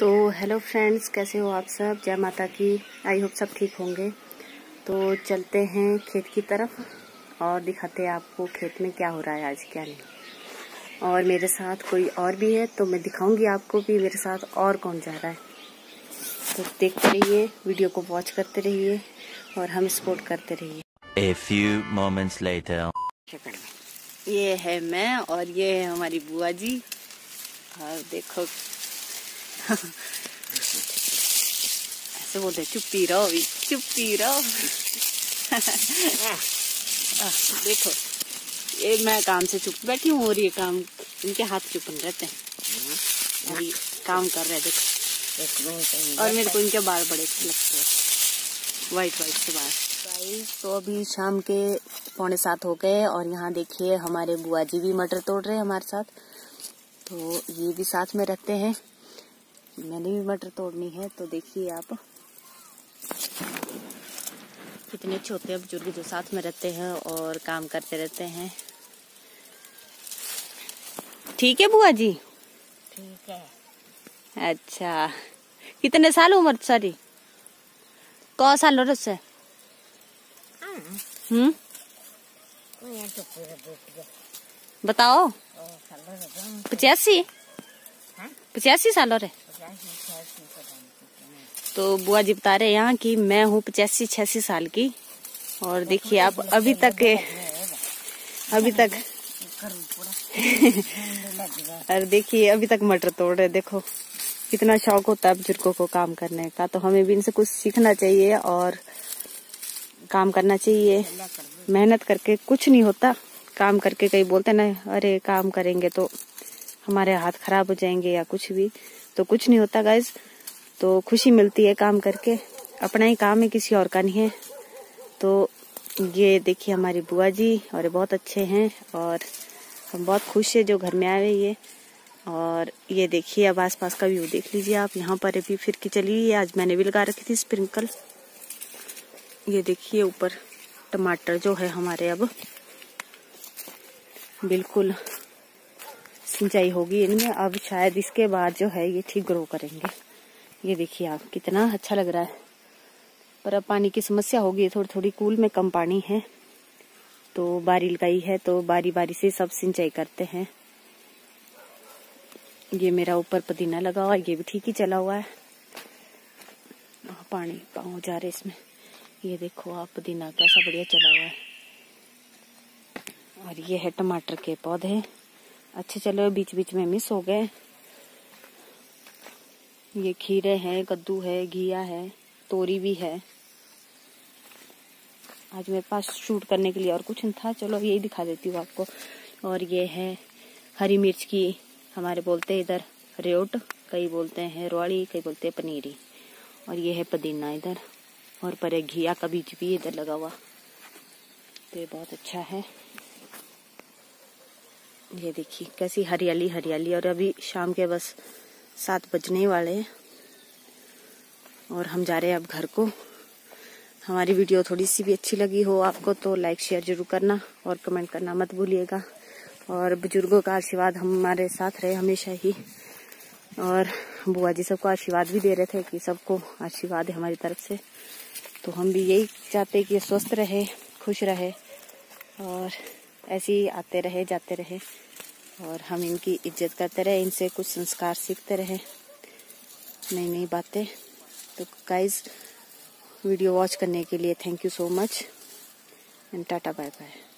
तो hello friends, कैसे हो आप सब। जय माता की। आई होप सब ठीक होंगे। तो चलते हैं खेत की तरफ और दिखाते हैं आपको खेत में क्या हो रहा है आज, क्या नहीं। और मेरे साथ कोई और भी है तो मैं दिखाऊंगी आपको भी मेरे साथ और कौन जा रहा है। तो देखते रहिए, वीडियो को वॉच करते रहिए और हम सपोर्ट करते रहिए। A few moments later. ये है मैं और ये है हमारी बुआ जी। और देखो ऐसे बोलते चुप्पी रहो, भी चुप्पी रहो। देखो ये मैं काम से चुप बैठी हूँ और ये काम, इनके हाथ चुपन रहते हैं और ये काम कर रहे हैं। देखो और मेरे को इनके बाल बड़े अच्छे लगते हैं, वाइट से बाल। तो अभी शाम के 6:45 हो गए और यहाँ देखिए हमारे बुआ जी भी मटर तोड़ रहे हैं हमारे साथ। तो ये भी साथ में रहते हैं, मैंने भी मटर तोड़नी है। तो देखिए आप कितने छोटे बुजुर्ग जो साथ में रहते हैं और काम करते रहते हैं। ठीक है बुआ जी? ठीक है। अच्छा, कितने साल उम्र सारी? कौ साल हो रहा? बताओ। 85 साल हो रहे। तो बुआ जी बता रहे यहाँ कि मैं हूँ 85-86 साल की। और देखिए आप अभी तक और देखिए अभी तक मटर तोड़ रहे। देखो कितना शौक होता है बुजुर्गों को काम करने का। तो हमें भी इनसे कुछ सीखना चाहिए और काम करना चाहिए। मेहनत करके कुछ नहीं होता। काम करके कई बोलते ना, अरे काम करेंगे तो हमारे हाथ खराब हो जाएंगे या कुछ भी, तो कुछ नहीं होता गाइज। तो खुशी मिलती है काम करके, अपना ही काम है, किसी और का नहीं है। तो ये देखिए हमारी बुआ जी और बहुत अच्छे हैं और हम बहुत खुश है जो घर में आए ये। और ये देखिए अब आसपास का व्यू देख लीजिए आप। यहाँ पर अभी फिर की चली है, आज मैंने भी लगा रखी थी स्प्रिंकल। ये देखिए ऊपर टमाटर जो है हमारे अब बिल्कुल सिंचाई होगी इनमें। अब शायद इसके बाद जो है ये ठीक ग्रो करेंगे। ये देखिए आप कितना अच्छा लग रहा है। पर अब पानी की समस्या होगी थोड़ी थोड़ी, कूल में कम पानी है तो बारी लगाई है तो बारी बारी से सब सिंचाई करते हैं। ये मेरा ऊपर पुदीना लगा हुआ है, ये भी ठीक ही चला हुआ है। पानी पाँव जा रहे इसमें। ये देखो आप पुदीना कैसा बढ़िया चला हुआ है। और ये है टमाटर के पौधे, अच्छे चलो, बीच बीच में मिस हो गए। ये खीरे हैं, कद्दू है, घिया है, तोरी भी है। आज मेरे पास शूट करने के लिए और कुछ नहीं था, चलो यही दिखा देती हूँ आपको। और ये है हरी मिर्च की, हमारे बोलते हैं इधर रेवट, कई बोलते हैं रवाड़ी, कई बोलते हैं पनीरी। और ये है पुदीना इधर, और पर एक घिया का बीज भी इधर लगा हुआ। तो ये बहुत अच्छा है। ये देखिए कैसी हरियाली हरियाली। और अभी शाम के बस 7 बजने वाले हैं और हम जा रहे हैं अब घर को। हमारी वीडियो थोड़ी सी भी अच्छी लगी हो आपको तो लाइक शेयर जरूर करना और कमेंट करना मत भूलिएगा। और बुजुर्गों का आशीर्वाद हमारे साथ रहे हमेशा ही। और बुआ जी सबको आशीर्वाद भी दे रहे थे कि सबको आशीर्वाद है हमारी तरफ से। तो हम भी यही चाहते हैं कि स्वस्थ रहे, खुश रहे और ऐसे ही आते रहे जाते रहे और हम इनकी इज्जत करते रहे, इनसे कुछ संस्कार सीखते रहे, नई नई बातें। तो गाइज वीडियो वॉच करने के लिए thank you so much and tata bye bye.